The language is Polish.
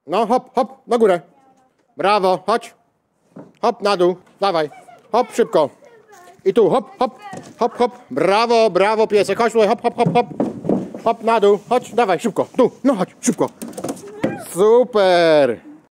No, hop, hop, na górę. Brawo, chodź. Hop, na dół, dawaj. Hop, szybko. I tu, hop, hop, hop, hop. Brawo, brawo, piesek. Chodź tutaj, hop, hop, hop, hop. Hop, na dół, chodź, dawaj, szybko. Tu, no chodź, szybko. Super.